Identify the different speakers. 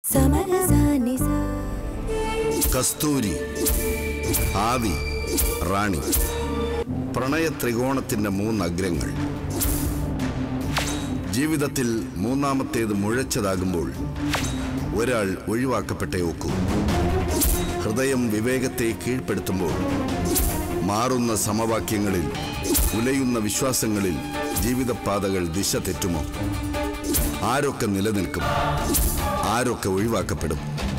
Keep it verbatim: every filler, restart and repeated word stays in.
Speaker 1: കസ്തൂരി, ആവി, റാണി. പ്രണയ ത്രികോണത്തിന്റെ മൂന്ന് അഗ്രങ്ങൾ. ജീവിതത്തിൽ മൂന്നാമത്തേത് മുഴച്ചതാകുമ്പോൾ ഒരാൾ ഒഴിവാക്കപ്പെട്ടേ ഒക്കൂ. ഹൃദയം വിവേകത്തെ കീഴ്പ്പെടുത്തുമ്പോൾ മാറുന്ന സമവാക്യങ്ങളിൽ, ഉലയുന്ന വിശ്വാസങ്ങളിൽ ജീവിതപാതകൾ ദിശ തെറ്റുമോ? ആരൊക്കെ നിലനിൽക്കും, ആരൊക്കെ ഒഴിവാക്കപ്പെടും?